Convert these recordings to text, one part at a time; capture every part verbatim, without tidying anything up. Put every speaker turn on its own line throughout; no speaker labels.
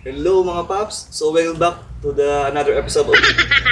Hello mga paps! So welcome back to the another episode of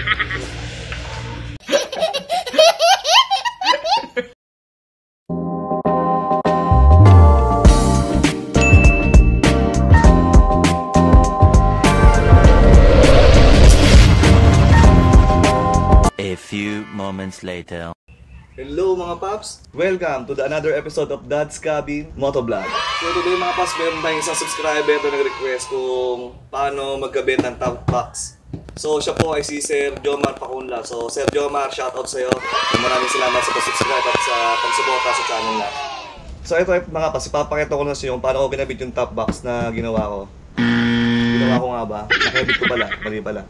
A few moments later.
Hello mga paps! Welcome to the another episode of Dad's Cabin Motovlog. So today mga paps, meron tayong isang subscriber na nag-request kung paano magkabit ng top box. So siya po ay si Sir Jomar Pacunla. So Sir Jomar, shoutout sa iyo. Maraming salamat sa pag-subscribe at sa pagsuporta sa channel na. So ito mga paps, ipapakita ko na sa iyo kung paano ko binabit yung top box na ginawa ko. Ginawa ko nga ba? Nakabit ko pala, mali pala.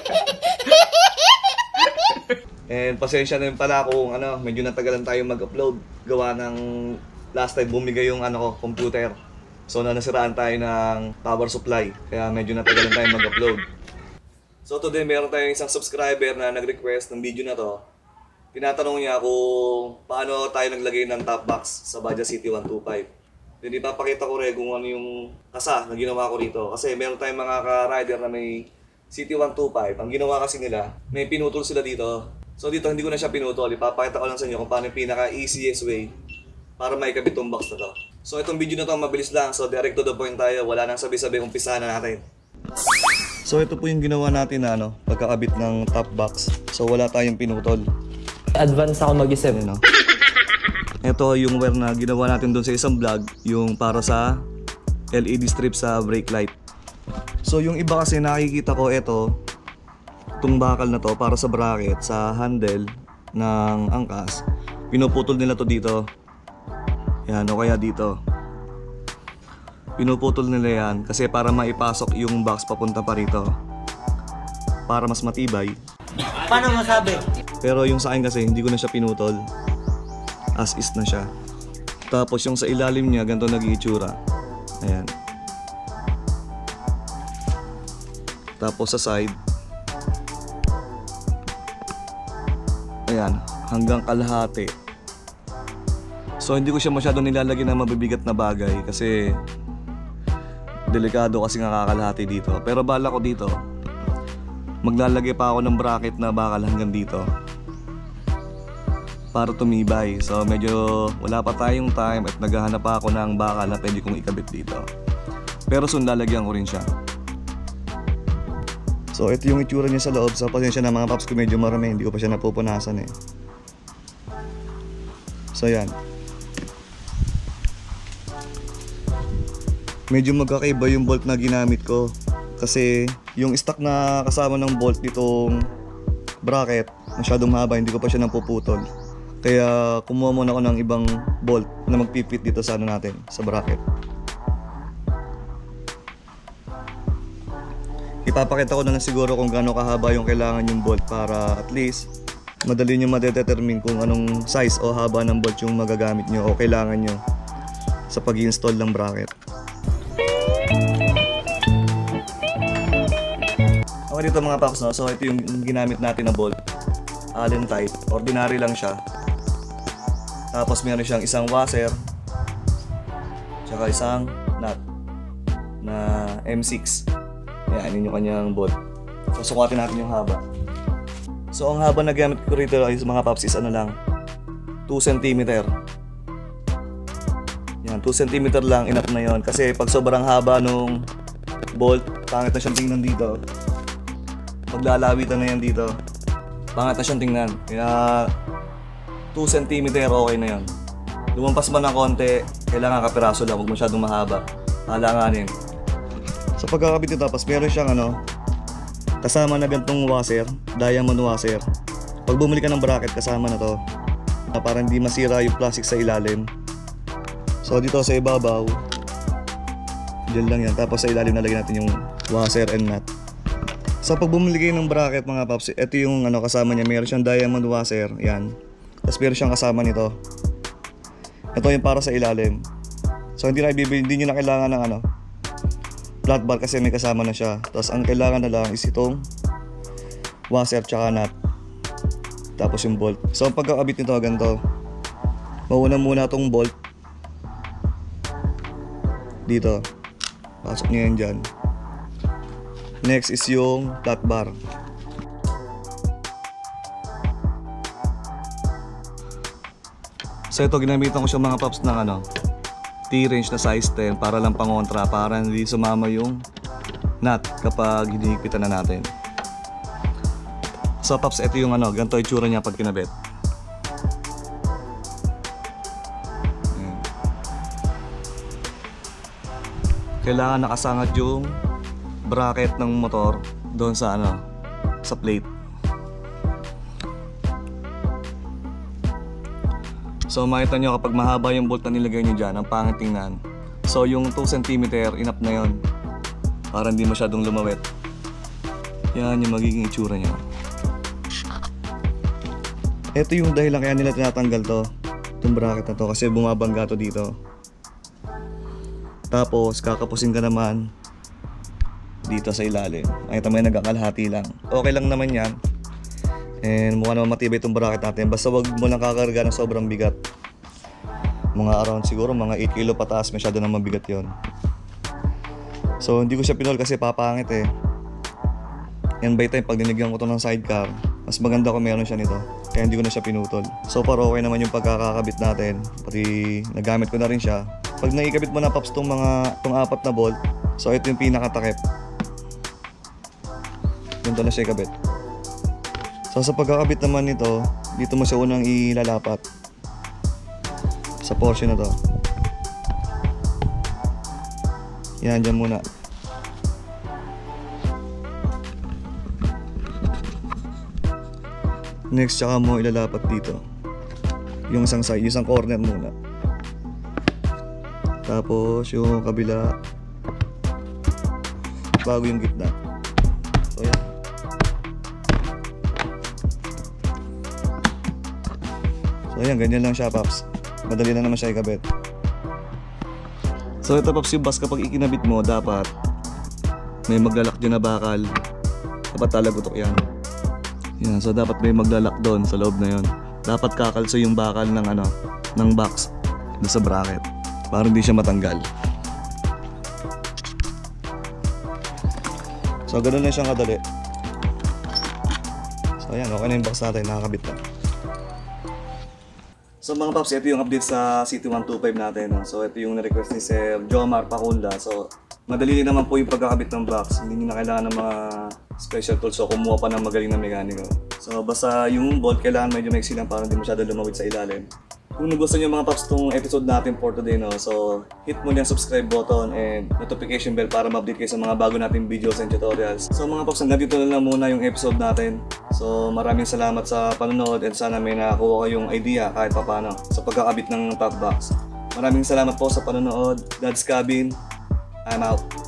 And pasensya na rin pala kung ano, medyo natagalan tayo mag-upload. Gawa ng last time bumigay yung ano ko, computer. So na nasiraan tayo ng power supply. Kaya medyo natagalan tayo mag-upload. So today meron tayong isang subscriber na nag-request ng video na to. Tinatanong niya kung paano tayo naglagay ng top box sa Baja City one twenty-five. Then ipapakita ko rin kung ano yung kasa na ginawa ko rito. Kasi meron tayong mga ka-rider na may City one twenty-five. Ang ginawa kasi nila, may pinutol sila dito. So dito hindi ko na siya pinutol, ipapakita ko lang sa inyo kung paano yung pinaka-easiest way para maikabit tong box na to. So itong video na to mabilis lang, so direct to the point tayo, wala nang sabi-sabi, umpisahan na natin. So ito po yung ginawa natin na ano, pagkakabit ng top box. So wala tayong pinutol.
Advance ako mag-isip.
No? Ito yung wire na ginawa natin doon sa isang vlog, yung para sa L E D strip sa brake light. So yung iba kasi nakikita ko ito, itong bakal na to para sa bracket, sa handle ng angkas, pinuputol nila to dito. Yan, o kaya dito. Pinuputol nila yan kasi para maipasok yung box papunta pa rito. Para mas matibay.
Paano masabi?
Pero yung sa akin kasi hindi ko na siya pinutol. As is na siya. Tapos yung sa ilalim niya, ganito nag-iitsura. Ayan. Tapos sa side, ayan, hanggang kalahati. So hindi ko siya masyado nilalagyan ng mabibigat na bagay kasi delikado kasi nga kakalahati dito. Pero bala ko dito, maglalagay pa ako ng bracket na bakal hanggang dito para tumibay. So medyo wala pa tayong time at naghahanap pa ako ng bakal na pwede kong ikabit dito. Pero soon lalagyan ko rin siya. So ito yung itsura niya sa loob. So pasensya na mga paps ko, medyo marami, hindi ko pa siya napupunasan eh. So yan. Medyo magkakaiba yung bolt na ginamit ko. Kasi yung stock na kasama ng bolt nitong bracket, masyadong mahaba, hindi ko pa siya napuputol. Kaya kumuha muna ako ng ibang bolt na magpipit dito sa ano natin, sa bracket. Ipapakita ko na lang siguro kung gaano kahaba yung kailangan yung bolt para at least madali nyo madedetermine kung anong size o haba ng bolt yung magagamit nyo o kailangan nyo sa pag-install ng bracket. Okay dito mga paps, no? So ito yung ginamit natin na bolt, Allen type, ordinary lang siya. Tapos meron siyang isang washer tsaka isang nut na M six. Yan, yun yung kanyang bolt. So, sukatin natin yung haba. So, ang haba na gamit ko rito ay mga paps is ano lang, two centimeter. Yan, two centimeter lang, enough na yon. Kasi pag sobrang haba nung bolt, pangit na siyang tingnan dito. Maglalawitan na yan dito. Pangit na siyang tingnan. Kaya, two centimeter okay na yon. Lumampas man ng konti, kailangan kapiraso lang, huwag masyadong mahaba. Halanganin. So pagkakabit nito, tapos meron siyang ano, kasama na gantong washer, diamond washer. Pag bumili ka ng bracket, kasama na to, na para hindi masira yung plastic sa ilalim. So dito sa ibabaw, dyan lang yan. Tapos sa ilalim nalagyan natin yung washer and nut. So pag bumili kayo ng bracket mga paps, ito yung ano, kasama niya. Meron siyang diamond washer, yan. Tapos meron siyang kasama nito. Ito yung para sa ilalim. So hindi na ibibili, hindi nyo na kailangan ng ano, flat bar kasi may kasama na siya. Tapos ang kailangan na lang is itong washer tsaka nut. Tapos yung bolt. So ang pagkakabit nito ganito. Mauna muna itong bolt dito. Pasok nyo yan dyan. Next is yung flat bar. So ito, ginamitan ko siya mga paps ng ano, T-range na size ten para lang pangontra, para hindi sumama yung nut kapag hinihigpitan na natin. So paps, ito yung ano, ganito yung tsura niya pag kinabit. Ayan. Kailangan nakasangat yung bracket ng motor doon sa ano, sa plate. So makita nyo kapag mahaba yung bolt na nilagay nyo dyan, ang pangit tingnan. So yung two centimeter, enough na yon para hindi masyadong lumawet. Yan yung magiging itsura nyo. Ito yung dahilan kaya nila tinatanggal to, itong bracket na to, kasi bumabangga to dito. Tapos kakapusin ka naman dito sa ilalim. Makita mo yung nagkakalahati lang. Okay lang naman yan. And mukha naman matibay itong bracket natin. Basta wag mo lang kakarga ng sobrang bigat. Mga around siguro mga eight kilo pataas, masyado na mabigat yon. So hindi ko siya pinol kasi papangit eh. And by time pag dinigyan ko to ng sidecar, mas maganda kung meron siya nito. Kaya hindi ko na siya pinutol. So far okay naman yung pagkakakabit natin. Pati nagamit ko na rin siya. Pag naikabit mo na paps tong mga tong apat na bolt, so ito yung pinakatakip. Ganito na siya ikabit. So sa pagkakabit naman nito, dito mo siya unang ilalapat sa portion na to. Yan, dyan muna. Next, tsaka mo ilalapat dito yung isang side, yung isang corner muna. Tapos yung kabila bago yung gitna. So yan. So ayan, ganyan lang siya paps. Madali na naman siya ikabit. So ito paps, yung bus kapag ikinabit mo, dapat may maglalak dyan na bakal. Dapat talagutok yan. Yan, so dapat may maglalak doon sa loob na yon. Dapat kakalso yung bakal ng ano, ng box doon sa bracket para hindi siya matanggal. So ganoon na siyang kadali. So ayan, okay na yung box natin, nakakabit na. So mga paps, ito yung update sa C T one twenty-five natin. No? So ito yung na-request ni Sir Jomar Pacunda. So madali naman po yung pagkakabit ng box. Hindi nyo na kailangan ng mga special tools. So kumuha pa ng magaling na mekaniko. So basta yung bolt kailangan medyo maiksi lang para hindi masyado lumawit sa ilalim. Kung nagustuhan nyo mga paps itong episode natin for today, no? So hit mo yung subscribe button and notification bell para ma-update kayo sa mga bago nating videos and tutorials. So mga paps, hanggang dito na lang muna yung episode natin. So maraming salamat sa panonood and sana may nakakuha kayong idea kahit papano sa pagkakabit ng top box. Maraming salamat po sa panonood. Dad's Cabin, I'm out.